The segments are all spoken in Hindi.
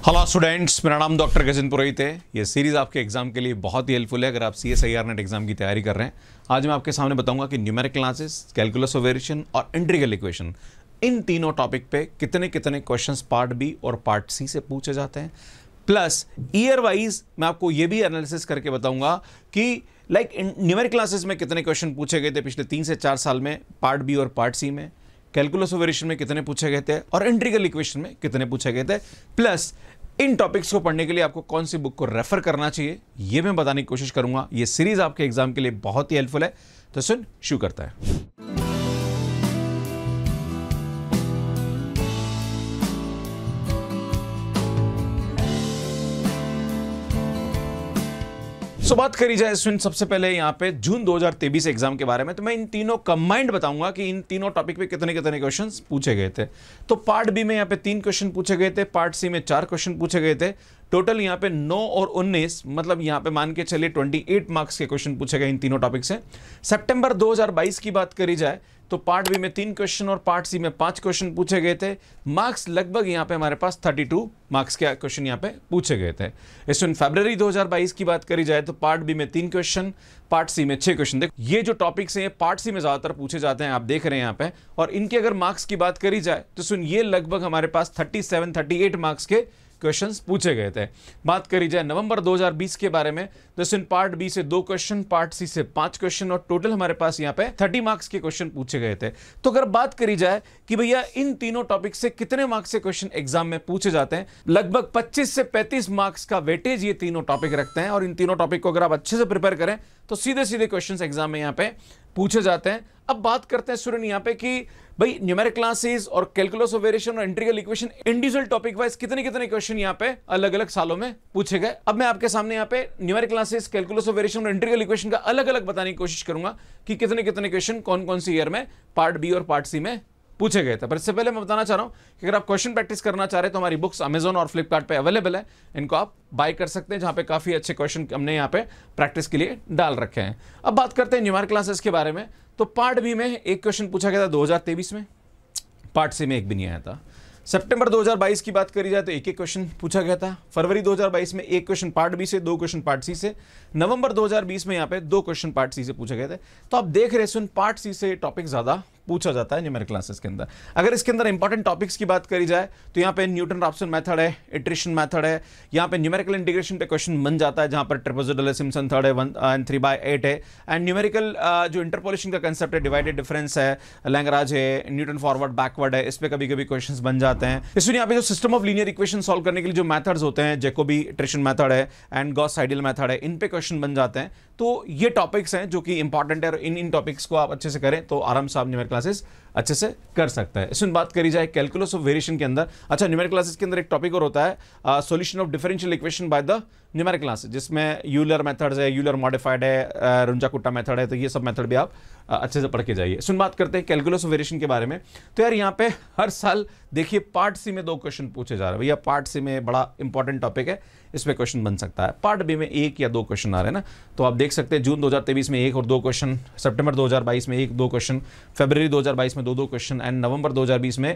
हेलो स्टूडेंट्स, मेरा नाम डॉक्टर गजेंद्र पुरोहित है। ये सीरीज़ आपके एग्जाम के लिए बहुत ही हेल्पफुल है अगर आप CSIR नेट एग्जाम की तैयारी कर रहे हैं। आज मैं आपके सामने बताऊंगा कि numerical analysis, calculus of variation और इंटीग्रल इक्वेशन, इन तीनों टॉपिक पे कितने कितने क्वेश्चंस पार्ट बी और पार्ट सी से पूछे जाते हैं। प्लस ईयर वाइज मैं आपको ये भी एनालिसिस करके बताऊंगा कि न्यूमेरिकल एनालिसिस में कितने क्वेश्चन पूछे गए थे पिछले 3 से 4 साल में पार्ट बी और पार्ट सी में, कैलकुलस ऑफ वेरिएशन में कितने पूछे गए थे और इंटीग्रल इक्वेशन में कितने पूछे गए थे। प्लस इन टॉपिक्स को पढ़ने के लिए आपको कौन सी बुक को रेफर करना चाहिए ये मैं बताने की कोशिश करूंगा। ये सीरीज आपके एग्जाम के लिए बहुत ही हेल्पफुल है। तो सुन शुरू करता है। बात करी जाए सबसे पहले यहां पे जून 2023 एग्जाम के बारे में, तो मैं इन तीनों कंबाइंड बताऊंगा कि इन तीनों टॉपिक पे कितने कितने क्वेश्चंस पूछे गए थे। तो पार्ट बी में यहां पे 3 क्वेश्चन पूछे गए थे, पार्ट सी में 4 क्वेश्चन पूछे गए थे। टोटल यहां पे 9 और 19, मतलब यहां पे मान के चलिए 28 मार्क्स के क्वेश्चन पूछे गए इन तीनों टॉपिक से। सितंबर 2022 की बात करी जाए तो पार्ट बी में 3 क्वेश्चन और पार्ट सी में 5 क्वेश्चन पूछे गए थे। मार्क्स लगभग यहां पे हमारे पास 32 मार्क्स के क्वेश्चन यहां पे पूछे गए थे। इसमें फरवरी 2022 की बात करी जाए तो पार्ट बी में 3 क्वेश्चन, पार्ट सी में 6 क्वेश्चन। देखो ये जो टॉपिक्स हैं पार्ट सी में ज्यादातर पूछे जाते हैं, आप देख रहे हैं यहां पे। और इनके अगर मार्क्स की बात करी जाए तो सुन ये लगभग हमारे पास 38 मार्क्स के क्वेश्चंस पूछे गए थे। बात करी जाए नवंबर 2020 के बारे में तो सिर्फ पार्ट बी से 2 क्वेश्चन, पार्ट सी से 5 क्वेश्चन और टोटल हमारे पास यहां पे 30 मार्क्स के क्वेश्चन पूछे गए थे। तो अगर बात करी जाए कि भैया इन तीनों टॉपिक से कितने मार्क्स के क्वेश्चन एग्जाम में पूछे जाते हैं, लगभग 25 से 35 मार्क्स का वेटेज ये तीनों टॉपिक रखते हैं। और इन तीनों टॉपिक को अगर आप अच्छे से प्रिपेयर करें तो सीधे सीधे क्वेश्चन एग्जाम में यहां पे पूछे जाते हैं। अब बात करते हैं स्टूडेंट यहां पे कि भाई न्यूमेरिकल एनालिसिस और कैलकुलस ऑफ वेरिएशन और integral equation individual topic wise कितने कितने क्वेश्चन यहां पे अलग अलग सालों में पूछे गए। अब मैं आपके सामने यहां पे numerical analysis, calculus of variation और इंटीग्रल इक्वेशन का अलग अलग बताने की कोशिश करूंगा कि कितने कितने क्वेश्चन कौन कौन सी ईयर में पार्ट बी और पार्ट सी में पूछे गए थे। पर इससे पहले मैं बताना चाह रहा हूं कि अगर आप क्वेश्चन प्रैक्टिस करना चाह रहे हैं तो हमारी बुक्स अमेजॉन और फ्लिपकार्ट पे अवेलेबल है, इनको आप बाय कर सकते हैं, जहां पे काफी अच्छे क्वेश्चन हमने यहां पे प्रैक्टिस के लिए डाल रखे हैं। अब बात करते हैं न्यूमेरिकल एनालिसिस के बारे में। तो पार्ट बी में 1 क्वेश्चन पूछा गया था 2023 में, पार्ट सी में 1 भी नहीं आया था। सितंबर 2022 की बात करी जाए तो 1 क्वेश्चन पूछा गया था। फरवरी 2022 में 1 क्वेश्चन पार्ट बी से, 2 क्वेश्चन पार्ट सी से। नवंबर 2020 में यहाँ पे 2 क्वेश्चन पार्ट सी से पूछे गए थे। तो आप देख रहे हैं पार्ट सी से टॉपिक ज्यादा पूछा जाता है न्यूमेरिकल एनालिसिस के अंदर। अगर इसके अंदर इंपॉर्टेंट टॉपिक्स की बात करी जाए तो यहाँ पे न्यूटन रैप्सन मेथड है, इटरेशन मेथड है, यहाँ पे न्यूमेरिकल इंटीग्रेशन पे क्वेश्चन बन जाता है, जहां पर ट्रेपेजोइडल है, सिम्पसन थर्ड है, 1 and 3/8 है। एंड न्यूमेरिकल जो इंटरपोलेशन का कंसेप्ट है, डिवाइडेड डिफरेंस है, लैग्रांज है, न्यूटन फॉरवर्ड बैकवर्ड है, इस पे कभी कभी क्वेश्चंस बन जाते हैं। इसमें यहाँ पे जो system of linear equation solve करने के लिए जो मेथड्स होते हैं, जैकोबी इटरेशन मेथड है एंड गॉस साइडल मेथड है, इन पे क्वेश्चन बन जाते हैं। तो ये टॉपिक्स हैं जो कि इंपॉर्टेंट है और इन टॉपिक्स को आप अच्छे से करें तो आराम से आप न्यूमेरिकल क्लासेस अच्छे से कर सकता है। इसमें बात करी जाए कैलकुलस ऑफ वेरिएशन के अंदर, अच्छा न्यूमेरिकल क्लासेस के अंदर एक टॉपिक और होता है solution of differential equation by the numerical classes, जिसमें यूलर मेथड्स है, यूलर मॉडिफाइड है, रुंजा-कुट्टा मेथड है। तो ये सब मेथड भी आप अच्छे से पढ़ के जाइए। इसमें बात करते हैं कैलकुलस ऑफ वेरिएशन के बारे में। तो यार यहाँ पे हर साल देखिए पार्ट सी में 2 क्वेश्चन पूछे जा रहे हैं। भैया पार्ट सी में बड़ा इंपॉर्टेंट टॉपिक है, इस पे क्वेश्चन बन सकता है। पार्ट बी में 1 या 2 क्वेश्चन आ रहे हैं ना, तो आप देख सकते हैं जून 2023 में 1 और 2 क्वेश्चन, सितंबर 2022 में 1-2 क्वेश्चन, फरवरी 2022 में 2-2 क्वेश्चन एंड नवंबर 2020 में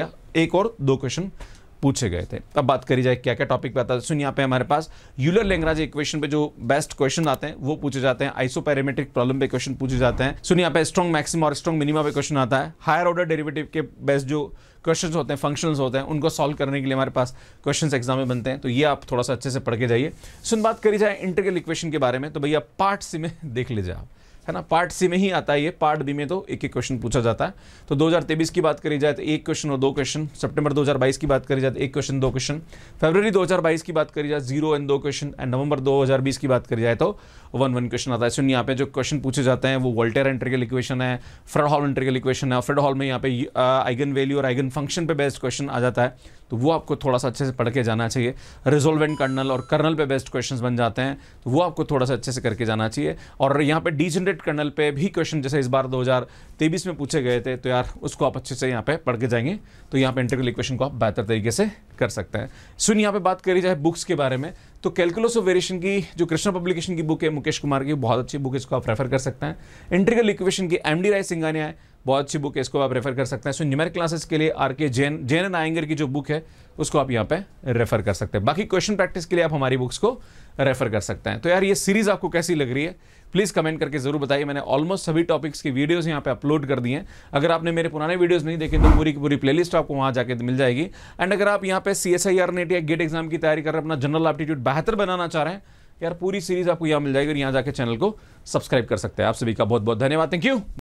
1 और 2 क्वेश्चन पूछे गए थे। अब बात करी जाए क्या क्या टॉपिक पे आता है। सुन यहाँ पे हमारे पास यूलर लैग्रांज इक्वेशन पे जो बेस्ट क्वेश्चन आते हैं वो पूछे जाते हैं, आइसोपैरामेट्रिक प्रॉब्लम पे क्वेश्चन पूछे जाते हैं। सुन यहाँ पे स्ट्रॉन्ग मैक्सिमा और स्ट्रॉन्ग मिनिमा पे क्वेश्चन आता है। हायर ऑर्डर डेरिवेटिव के बेस्ट जो क्वेश्चंस होते हैं, फंक्शंस होते हैं, उनको सॉल्व करने के लिए हमारे पास क्वेश्चंस एग्जाम में बनते हैं। तो ये आप थोड़ा सा अच्छे से पढ़ के जाइए। सुन बात करी जाए इंटीग्रल इक्वेशन के बारे में तो भैया पार्ट सी में देख लीजिए आप, है ना, पार्ट सी में ही आता है ये। पार्ट बी में तो 1 क्वेश्चन पूछा जाता है। तो 2023 की बात करी जाए तो 1 क्वेश्चन और 2 क्वेश्चन, सितंबर 2022 की बात करी जाए तो 1 क्वेश्चन 2 क्वेश्चन, फरवरी 2022 की बात करी जाए 0 and 2 क्वेश्चन एंड नवंबर 2020 की बात करी जाए तो 1 क्वेश्चन आता है। सुन यहाँ पे जो क्वेश्चन पूछे जाते हैं वो वोल्टेयर इंटीग्रल इक्वेशन है, फ्रेडहोल्म इंटीग्रल इक्वेशन है। फ्रेडहोल्म में यहाँ पे आइगन वैल्यू और आइगन फंक्शन पे बेस्ड क्वेश्चन आ जाता है, तो वो आपको थोड़ा सा अच्छे से पढ़ के जाना चाहिए। रिजोल्वेंट कर्नल और कर्नल पे बेस्ड क्वेश्चंस बन जाते हैं, तो वो आपको थोड़ा सा अच्छे से करके जाना चाहिए। और यहाँ पे डीजनरेट कर्नल पे भी क्वेश्चन जैसे इस बार 2023 में पूछे गए थे, तो यार उसको आप अच्छे से यहाँ पे पढ़ के जाएंगे तो यहाँ पे इंटीग्रल इक्वेशन को आप बेहतर तरीके से कर सकते हैं। सुन यहाँ पे बात करी जाए बुक्स के बारे में तो कैलकुलस ऑफ वेरिएशन की जो कृष्णा पब्लिकेशन की बुक है मुकेश कुमार की, बहुत अच्छी बुक है, इसको आप रेफर कर सकते हैं। इंटीग्रल इक्वेशन की MD राय सिंघानिया है, बहुत अच्छी बुक है, इसको आप रेफर कर सकते हैं। सो न्यूमेरिक क्लासेस के लिए आरके जैन एंड आयंगर की जो बुक है उसको आप यहाँ पे रेफर कर सकते हैं। बाकी क्वेश्चन प्रैक्टिस के लिए आप हमारी बुक्स को रेफर कर सकते हैं। तो यार ये सीरीज आपको कैसी लग रही है प्लीज कमेंट करके जरूर बताइए। मैंने ऑलमोस्ट सभी टॉपिक्स की वीडियोस यहाँ पे अपलोड कर दी हैं। अगर आपने मेरे पुराने वीडियोस नहीं देखे तो पूरी की पूरी प्लेलिस्ट आपको वहां जाके मिल जाएगी। एंड अगर आप यहाँ पे CSIR नेट या गेट एग्जाम की तैयारी कर रहे हैं, अपना जनरल एप्टीट्यूड बेहतर बनाना चाह रहे हैं, यार पूरी सीरीज आपको यहाँ मिल जाएगी और यहाँ जाके चैनल को सब्सक्राइब कर सकते हैं। आप सभी का बहुत बहुत धन्यवाद। Thank you.